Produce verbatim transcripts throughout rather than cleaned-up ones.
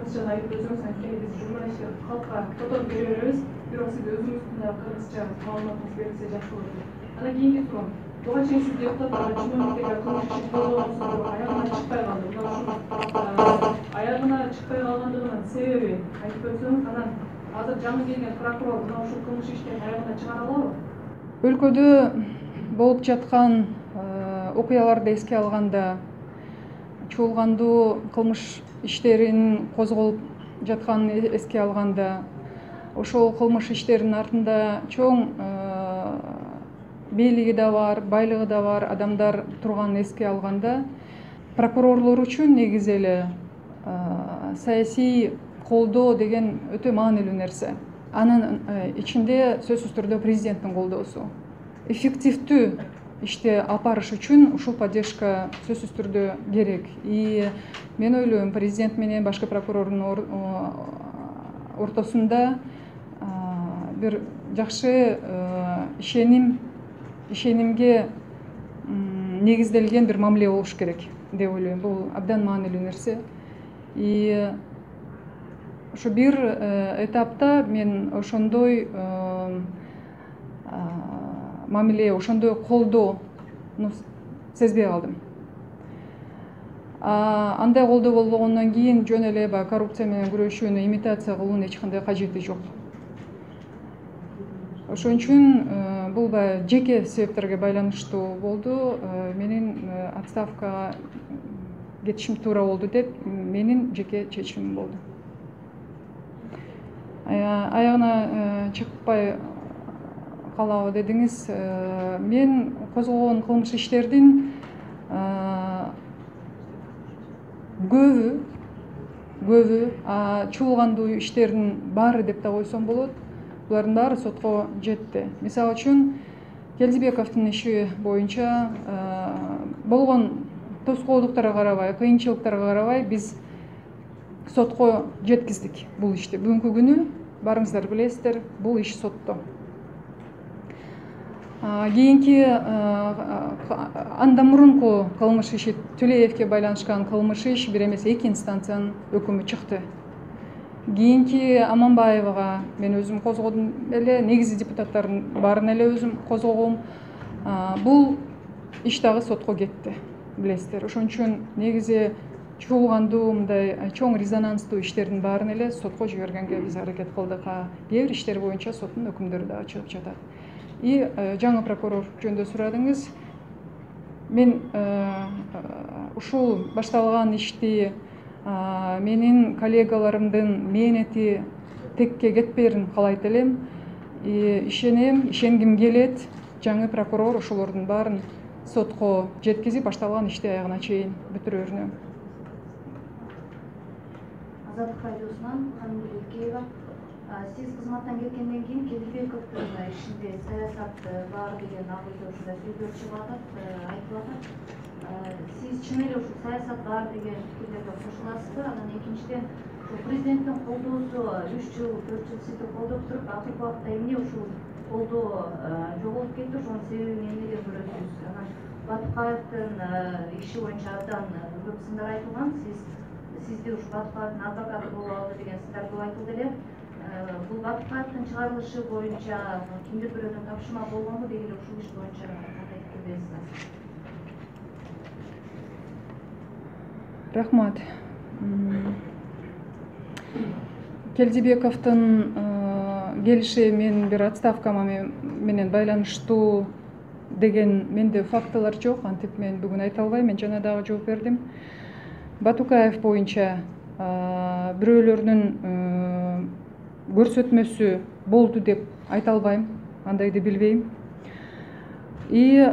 кыргызча айтып өзүңүз анткени биз журналисттер халкка которуп бере беребиз, бирок сиз өзүңүздүн да кыргызча маалыматыңыз берилсе жакшы болот. Анан кийинки суроо. Буга чейин сиз депутаттарга чиновниктерге кылмыш ишин колдогонсуз деп аягына чыкпай калды. Мына ушул аягына чыкпай калгандыгынын себеби айтып өтсөңүз, анан азыр жаңы келген прокурор мына ушул кылмыш иштен аягына чыгара алабы? Өлкөдө болуп жаткан окуяларды эске алганда, чуулгандуу кылмыш иштерин козголуп жатканын эске алганда, ошол кылмыш иштердин артында чоң бийлиги да бар, байлыгы да бар адамдар турганын эске алганда, прокурорлор үчүн негизи эле саясий колдоо деген өтө маанилүү нерсе. Анын ичинде сөзсүз түрдө президенттин колдоосу. Эффективдүү ишти алып барыш үчүн ушул поддержка сөзсүз түрдө керек. И мен ойлойм, президент менен башкы прокурордун ортосунда бир жакшы ишеним ишенимге негизделген бир мамиле болуш керек деп ойлойм. Бул абдан маанилүү нерсе. И ошо бир этапта мен ошондой мамиле, ошондой колдоону сезбей калдым. Андай колдоо болбогондон кийин жөн эле баягы коррупция менен күрөшүүнү имитация кылуунун эч кандай кажети жок. Ошон үчүн бул баягы жеке себептерге байланыштуу болду. Менин отставкага кетишим туура болду деп менин жеке чечимим болду. Аягына чыкпай калабы дедиңиз. Мен козгогон кылмыш иштердин көбү көбү чуулгандуу иштердин баары деп да койсом болот. Булардын баары сотко жетти. Мисалы үчүн Келдибековдун иши боюнча болгон тоскоолдуктарга карабай, кыйынчылыктарга карабай биз сотко жеткиздик бул ишти. Бүгүнкү күнү барыңыздар билесиздер, бул иш сотто. Кийинки андан мурунку кылмыш иши, Төлеевке байланышкан кылмыш иш бир эмес эки инстанциянын өкүмү чыкты. Кийинки Аманбаевага мен өзүм козгодум эле, негизи депутаттардын баарын эле өзүм козгогом. Бул иш дагы сотко кетти, билесиздер. Ошон үчүн негизи чуулгандуу мындай чоң резонанстуу иштердин баарын эле сотко жибергенге биз аракет кылдык. Кээ бир иштер боюнча соттун өкүмдөрү дагы чыгып жатат. И жаңы прокурор жөнүндө сурадыңыз. Мен ушул башталган ишти менин коллегаларымдын мээнети текке кетпээрин каалайт элем. Ишенем, ишенгим келет. Жаңы прокурор ошолордун баарын сотко жеткизип, башталган ишти аягына чейин бүтүрөрүнө. Азаттык радиосунан Камилбекова. Сиз кызматтан кеткенден кийин Келдибековдун ишинде саясат бар деген ак үйдө ушундай сөздөр чыгып атат, айтып атат. Сиз чын эле ушул саясат бар деген пикирлерге кошуласызбы? Анан экинчиден, президенттин колдоосу үч жыл, төрт жыл сизди колдоп туруп, акыркы убакта эмне ушул колдоо жоголуп кетти? Ошонун себебин эмне деп көрөсүз? Анан Батукаевдин иши боюнча абдан көп сындар айтылган. Сиз сизди ушу Батукаевдин адвокаты болуп алды деген сындар көп айтылды эле. Бул Батукаевдин чыгарылышы боюнча кимдир бирөөнүн тапшырма болгонбу деги эле ушул иш боюнча кандай пикирдесиз? Рахмат. Келдибековдун келиши мен бир отставкама менен байланыштуу деген менде фактылар жок. Антип мен бүгүн айта албайм. Мен жана дагы жооп бердим. Батукаев боюнча бирөөлөрдүн көрсөтмөсү болду деп айта албайм. Андайды билбейм. И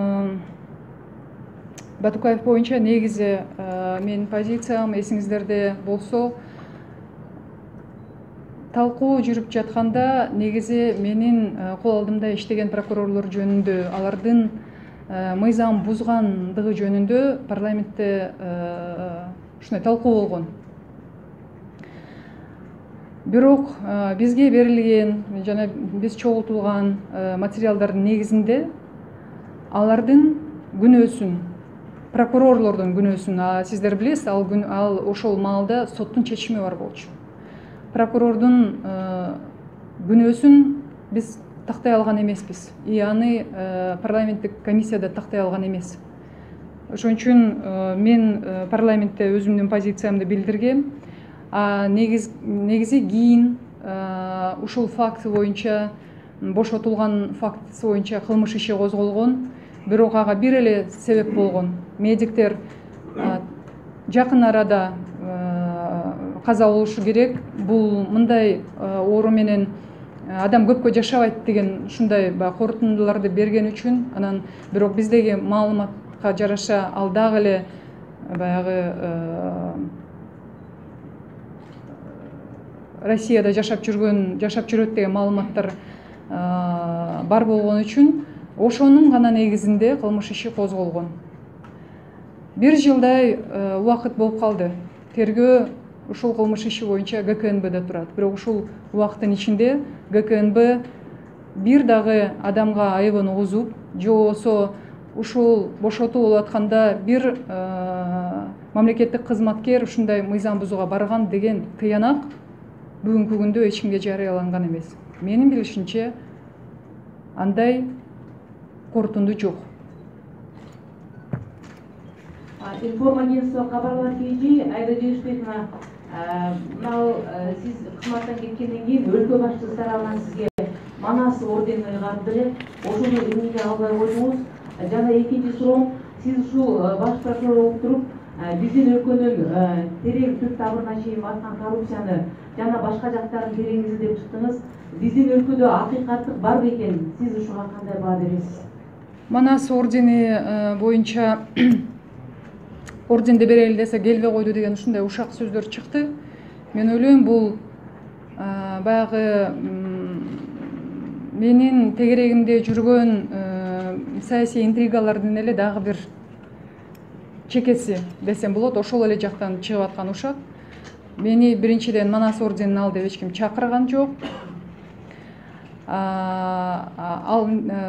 Батукаев боюнча негизи менин позициям эсиңиздерде болсо, талкуу жүрүп жатканда негизи менин кол алдымда иштеген прокурорлор жөнүндө, алардын мыйзам бузгандыгы жөнүндө парламентте ушундай талкуу болгон. Бирок бизге берилген жана биз чогултулган материалдардын негизинде алардын күнөөсүн прокурорлордун күнөөсүн сиздер билесиз, ал күн ал ошол маалда соттун чечими бар болчу. Прокурордун күнөөсүн биз тактай алган эмеспиз, и аны парламенттик комиссияда тактай алган эмес. Ошон үчүн мен парламентте өзүмдүн позициямды билдиргем. А негизи кийин ушул факт боюнча, бошотулган фактысы боюнча кылмыш иши козголгон. Бирок ага бир эле себеп болгон. Медиктер жакын арада каза болушу керек, бул мындай оору менен адам көпкө жашабайт деген ушундай корутундуларды берген үчүн, анан бирок биздеги маалыматка жараша ал дагы эле баягы Россияда жашап жүргөн, жашап жүрөт деген маалыматтар бар болгон үчүн ошонун гана негизинде кылмыш иши козголгон. Бир жылдай убакыт болуп калды. Тергөө ушул кылмыш иши боюнча гэ ка эн бэ да турат. Бирок ушул убакыттын ичинде гэ ка эн бэ бир дагы адамга айыбын угузуп, же болбосо ушул бошотуу болуп атканда бир мамлекеттик кызматкер ушундай мыйзам бузууга барган деген тыянак бүгүнкү күндө эч кимге жарыяланган эмес. Менин билишимче андай корутунду жок. Информагентство кабарлар кийинчи Айда Жыгышбековна, мынау сиз кызматтан кеткенден кийин өлкө башчысы тарабынан сизге Манас ордени ыйгарылды эле. Ошону эмнеге албай койдуңуз? Жана экинчи суроом, сиз ушул баш прокурор болуп туруп, биздин өлкөнүн терең түп табырына чейин баткан коррупцияны жана башка жактарын терең издеп чыктыңыз. Биздин өлкөдө акыйкаттык барбы экен? Сиз ушуга кандай баа бересиз? Манас ордени боюнча орденди берели десе келбей койду деген ушундай ушак сөздөр чыкты. Мен ойлойм, бул баягы менин тегерегимде жүргөн саясий интригалардын эле дагы бир чекеси десем болот. Ошол эле жактан чыгып аткан ушак. Мени биринчиден Манас орденин ал деп эч ким чакырган жок. Ал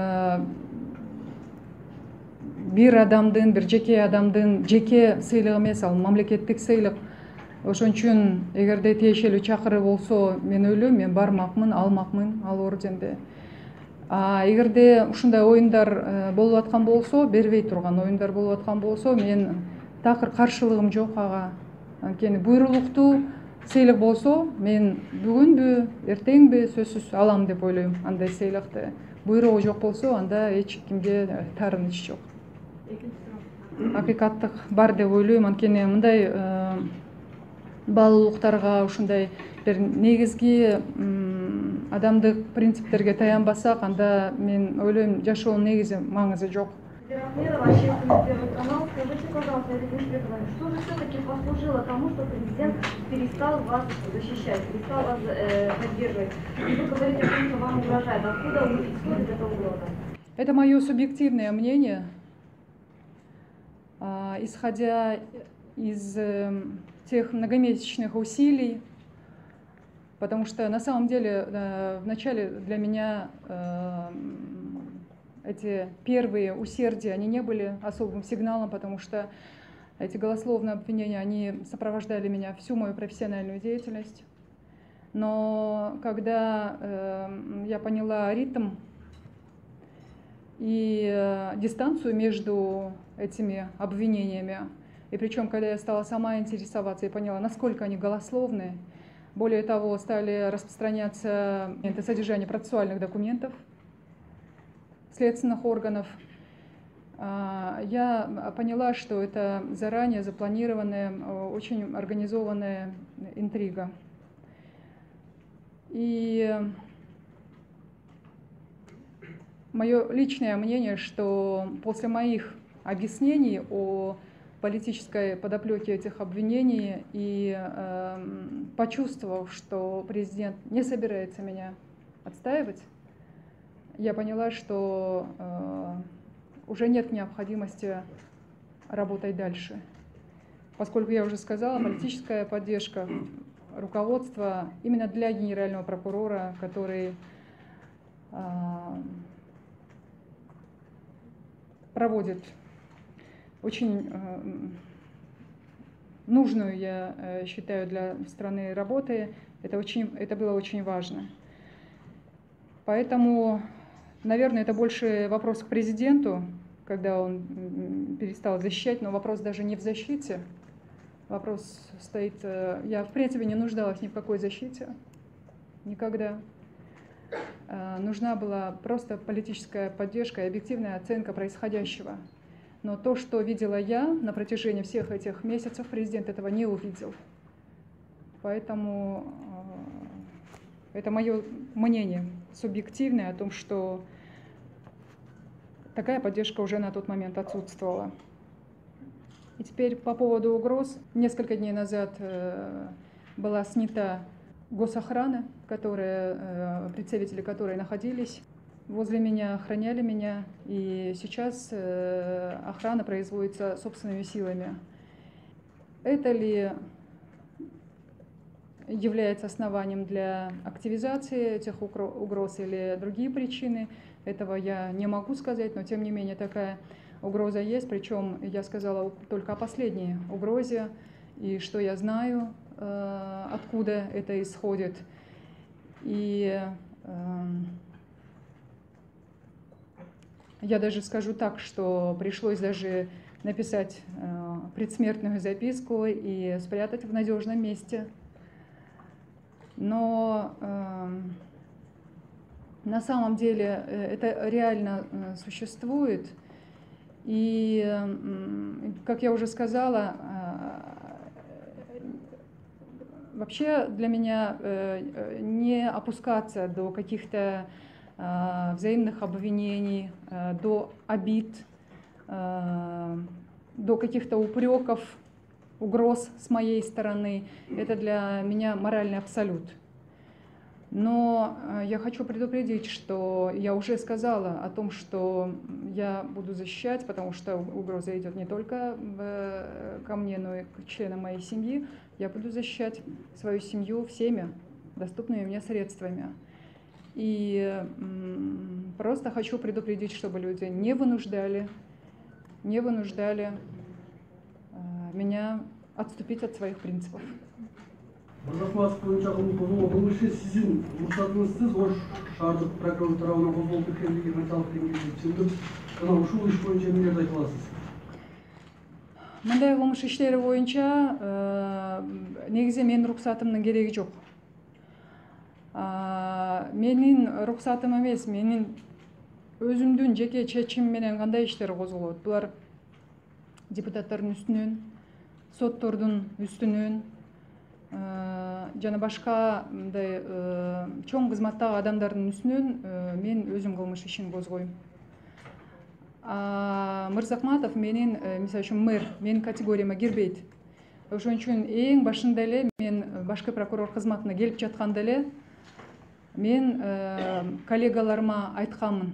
бир адамдын, бир жеке адамдын жеке сыйлыгы эмес, ал мамлекеттик сыйлык. Ошон үчүн эгерде тиешелүү чакыруу болсо, мен ойлойм, мен бармакмын, алмакмын ал орденди. А эгерде ушундай оюндар болуп аткан болсо, бербей турган оюндар болуп аткан болсо, мен такыр каршылыгым жок ага. Анткени буйрулуктуу сыйлык болсо, мен бүгүнбү, эртеңби сөзсүз алам деп ойлойм андай сыйлыкты. Буйругу жок болсо, анда эч кимге таарыныч жок. Акыйкаттык бар деп ойлойм. Анткени мындай баалуулуктарга, ушундай бир негизги адамдык принциптерге таянбасак, анда мен ойлойм, жашоонун негизи маңызы жок. Общественный Первый канал. Скажите, пожалуйста, Айда Жыгышбековна, что же все-таки послужило тому, что президент перестал вас защищать, перестал вас э, поддерживать? И вы говорите о том, что вам угрожает. Откуда исходит эта угроза? Это мое субъективное мнение, исходя из тех многомесячных усилий, потому что на самом деле вначале для меня эти первые усердия, они не были особым сигналом, потому что эти голословные обвинения, они сопровождали меня всю мою профессиональную деятельность. Но когда э, я поняла ритм и э, дистанцию между этими обвинениями, и причем, когда я стала сама интересоваться и поняла, насколько они голословны, более того, стали распространяться содержание процессуальных документов следственных органов, я поняла, что это заранее запланированная, очень организованная интрига. И мое личное мнение, что после моих объяснений о политической подоплеке этих обвинений и э, почувствовав, что президент не собирается меня отстаивать, я поняла, что э, уже нет необходимости работать дальше. Поскольку я уже сказала, политическая поддержка руководства именно для генерального прокурора, который э, проводит очень нужную, я считаю, для страны работы. Это, очень, это было очень важно. Поэтому, наверное, это больше вопрос к президенту, когда он перестал защищать, но вопрос даже не в защите. Вопрос стоит... Я, в принципе, не нуждалась ни в какой защите. Никогда. Нужна была просто политическая поддержка и объективная оценка происходящего. Но то, что видела я на протяжении всех этих месяцев, президент этого не увидел. Поэтому это мое мнение субъективное о том, что такая поддержка уже на тот момент отсутствовала. И теперь по поводу угроз. Несколько дней назад была снята госохрана, которая, представители которой находились возле меня, охраняли меня. И сейчас охрана производится собственными силами. Это ли является основанием для активизации этих угроз или другие причины, этого я не могу сказать, но тем не менее такая угроза есть, причем я сказала только о последней угрозе, и что я знаю, откуда это исходит. И я даже скажу так, что пришлось даже написать предсмертную записку и спрятать в надежном месте. Но э, на самом деле это реально существует. И, э, как я уже сказала, э, вообще для меня э, не опускаться до каких-то э, взаимных обвинений, э, до обид, э, до каких-то упреков, угроз с моей стороны. Это для меня моральный абсолют. Но я хочу предупредить, что я уже сказала о том, что я буду защищать, потому что угроза идет не только в, ко мне, но и к членам моей семьи. Я буду защищать свою семью всеми доступными мне средствами. И просто хочу предупредить, чтобы люди не вынуждали, не вынуждали меня отступить от своих принципов. Мырзахматов боюнча кылмыш козголгон кылмыш иши сиздин уруксатыңызсыз Ош шаардык прокуратура тарабынан козголуп кеткендиги канчалык деңгээлде чындык жана ушул иш боюнча эмнелерди айта аласыз? Мындай кылмыш иштери боюнча негизи менин уруксатымдын кереги жок. Менин уруксатым эмес, менин өзүмдүн жеке чечимим менен кандай иштер козголот. Булар депутаттардын үстүнөн, соттордун үстүнөн жана башка мындай чоң кызматтагы адамдардын үстүнөн мен өзүм кылмыш ишин козгойм. Мырзахматов менин, мисалы үчүн мэр, менин категорияма кирбейт. Ошон үчүн эң башында эле мен башкы прокурор кызматына келип жатканда эле мен коллегаларыма айтканмын.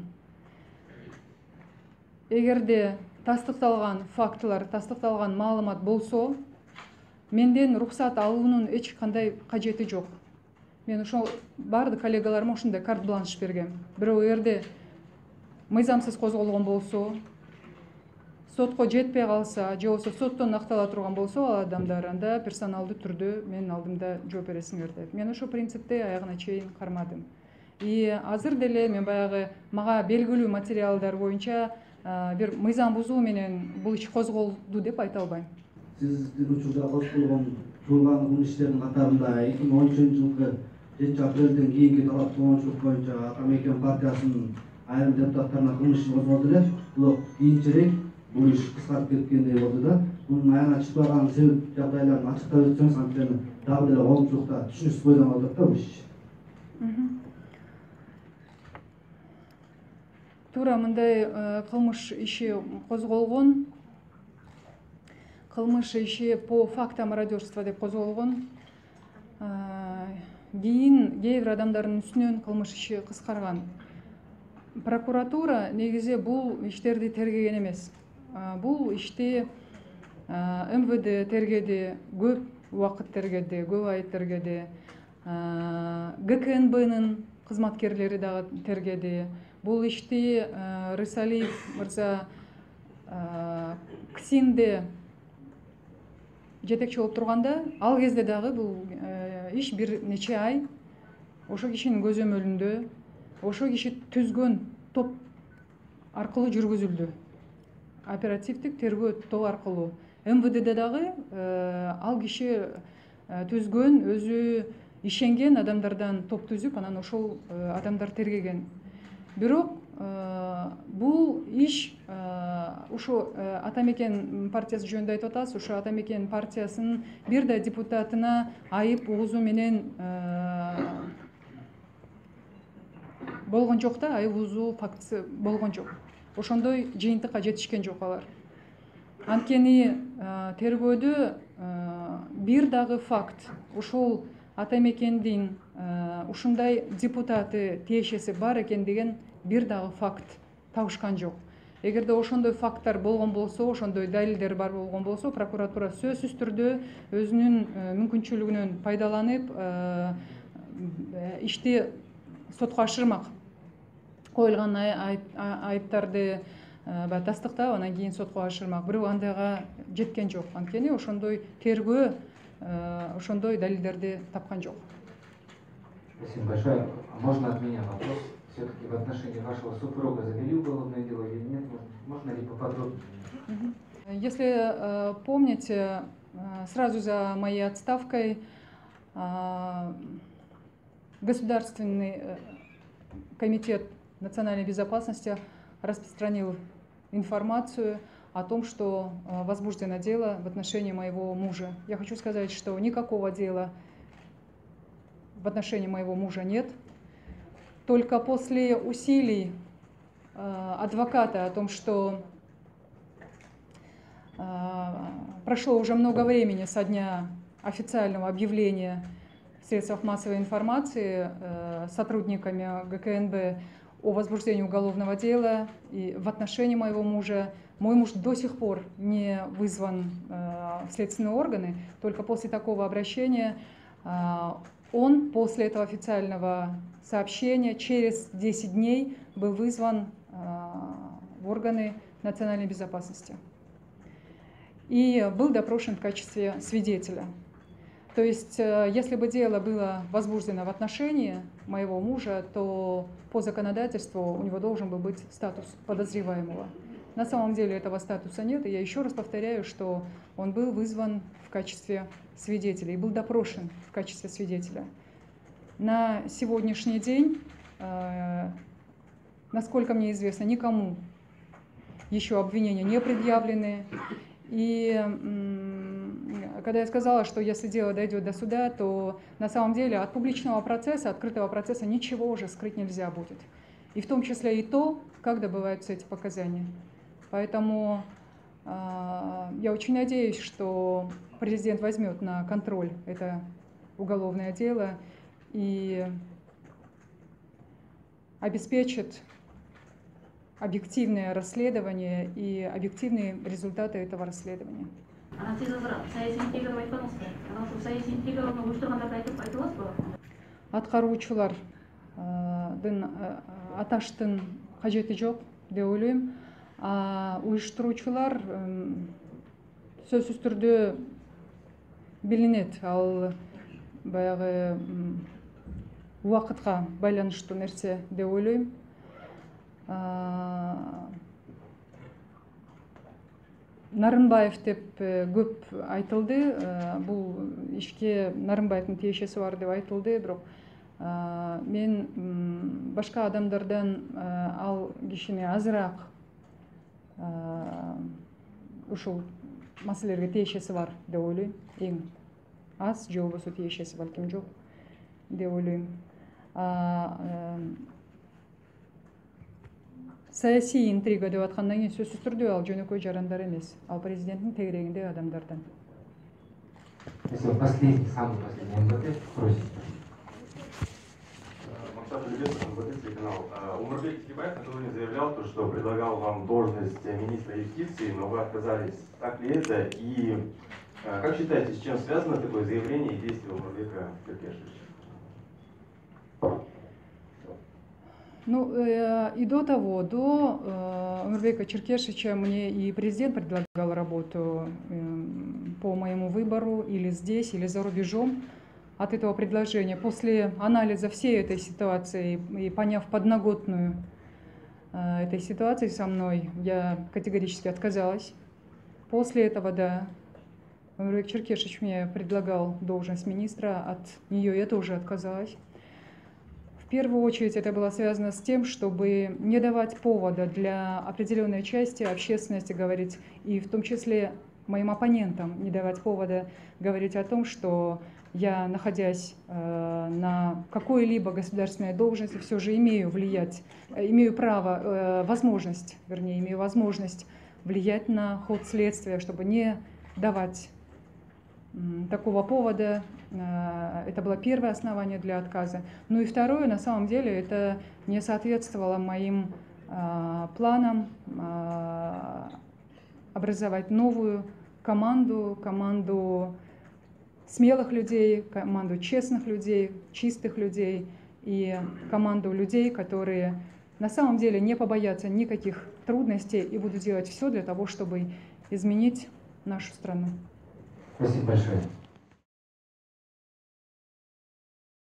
Эгерде тастыкталган фактылар, тастыкталган маалымат болсо, менден рухсат алуунун эч кандай кажети жок. Мен ошол баардык коллегаларыма ушундай карт бланш бергем. Бирок эгерде мыйзамсыз козголгон болсо, сотко жетпей калса, же болбосо соттон актала турган болсо, ал адамдар анда персоналдуу түрдө менин алдымда жооп бересиңер деп. Мен ошол принципти аягына чейин кармадым. И азыр деле мен баягы мага белгилүү материалдар боюнча бир мыйзам бузуу менен бул иш козголду деп айта албайм. Сиздин учурда козголгон жуулган кылмыш иштеринин катарында эки миң он үчүнчү жылкы жетинчи апрелден кийинки талаптоончулук боюнча Атамекен партиясынын айрым депутаттарына кылмыш иши козголду эле. Бирок кийинчерээк бул иш кыскартып кеткендей болду да. Мунун аягына чыкпаган себеп жагдайларын ачыктап өтсөңүз анткени дагы деле коомчулукта түшүнүксүз бойдон калып атат да бул иш. Туура мындай кылмыш иши козголгон. Кылмыш иши по фактам мародерства деп козголгон. Кийин кээ бир адамдардын үстүнөн кылмыш иши кыскарган. Прокуратура негизи бул иштерди тергеген эмес. Бул ишти эм вэ дэ тергеди, көп убакыт тергеди, көп ай тергеди. гэ ка эн бнын кызматкерлери дагы тергеди. Бул ишти Рысалиев мырза ксинде жетекчи болуп турганда, ал кезде дагы бул иш бир нече ай ошо кишинин көзөмөлүндө, ошо киши түзгөн топ аркылуу жүргүзүлдү. Оперативдик тергөө тобу аркылуу. эм вэ дэ дагы ал киши түзгөн, өзү ишенген адамдардан топ түзүп, анан ошол адамдар тергеген. Бирок бул иш ушу Атамекен партиясы жөнүндө айтып атасыз, ушу Атамекен партиясынын бир да депутатына айып угузуу менен болгон жок да, айып угузуу фактысы болгон жок. Ошондой жыйынтыкка жетишкен жок алар. Анткени тергөөдө бир дагы факт ушул Атамекендин ушундай депутаты тиешеси бар экен деген бир дагы факт табышкан жок. Эгерде ошондой факттар болгон болсо, ошондой далилдер бар болгон болсо, прокуратура сөзсүз түрдө өзүнүн мүмкүнчүлүгүнөн пайдаланып ишти сотко ашырмак. Коюлган айыптарды тастыктап, анан кийин сотко ашырмак. Бирок андайга жеткен жок. Анткени ошондой тергөө ошондой далилдерди тапкан жок. Спасибо большое. Можно от меня вопрос? Все-таки в отношении вашего супруга завели уголовное дело или нет? Можно ли поподробнее? Если помните, сразу за моей отставкой Государственный комитет национальной безопасности распространил информацию о том, что возбуждено дело в отношении моего мужа. Я хочу сказать, что никакого дела в отношении моего мужа нет. Только после усилий адвоката о том, что прошло уже много времени со дня официального объявления в средствах массовой информации сотрудниками гэ ка эн бэ о возбуждении уголовного дела и в отношении моего мужа. Мой муж до сих пор не вызван в следственные органы. Только после такого обращения он после этого официального сообщения через десять дней был вызван в органы национальной безопасности и был допрошен в качестве свидетеля. То есть, если бы дело было возбуждено в отношении моего мужа, то по законодательству у него должен был быть статус подозреваемого. На самом деле этого статуса нет, и я еще раз повторяю, что он был вызван в качестве свидетеля и был допрошен в качестве свидетеля. На сегодняшний день, насколько мне известно, никому еще обвинения не предъявлены. И когда я сказала, что если дело дойдет до суда, то на самом деле от публичного процесса, открытого процесса ничего уже скрыть нельзя будет. И в том числе и то, как добываются эти показания. Поэтому э, я очень надеюсь, что президент возьмет на контроль это уголовное дело и обеспечит объективное расследование и объективные результаты этого расследования. Аткаруучулардын аташтын кажети жок деп ойлойм. А уюштуруучулар сөзсүз түрдө билинет. Ал баягы убакытка байланыштуу нерсе деп ойлойм. Нарынбаев деп көп айтылды. Бул ишке Нарынбаевдин тиешеси бар деп айтылды, бирок мен башка адамдардан ал кишини азыраак ушул маселелерге тиешеси бар деп ойлойм. Эң аз же болбосо тиешеси балким жок деп ойлойм. Саясий интрига деп аткандан кийин сөзсүз түрдө ал жөнөкөй жарандар эмес. Ал президенттин тегерегинде адамдардан. Если последний, самый последний эм вэ дэ, просит. Максат Ильич, эм вэ дэ, телеканал. Умарбек Текебаев на сегодня заявлял, то, что предлагал вам должность министра юстиции, но вы отказались. Так ли это? И как считаете, с чем связано такое заявление и действие Умарбека Текебаева? Ну, э, и до того, до э, Омурбека Черкешича мне и президент предлагал работу э, по моему выбору или здесь, или за рубежом. От этого предложения, после анализа всей этой ситуации и поняв подноготную э, этой ситуации со мной, я категорически отказалась. После этого, да, Омурбек Черкешич мне предлагал должность министра, от нее я тоже отказалась. В первую очередь это было связано с тем, чтобы не давать повода для определенной части общественности говорить, и в том числе моим оппонентам не давать повода говорить о том, что я, находясь э, на какой-либо государственной должности, все же имею влиять, имею право, э, возможность, вернее, имею возможность влиять на ход следствия, чтобы не давать такого повода. Это было первое основание для отказа. Ну и второе, на самом деле, это не соответствовало моим э, планам э, образовать новую команду, команду смелых людей, команду честных людей, чистых людей и команду людей, которые на самом деле не побоятся никаких трудностей и будут делать все для того, чтобы изменить нашу страну. Спасибо большое.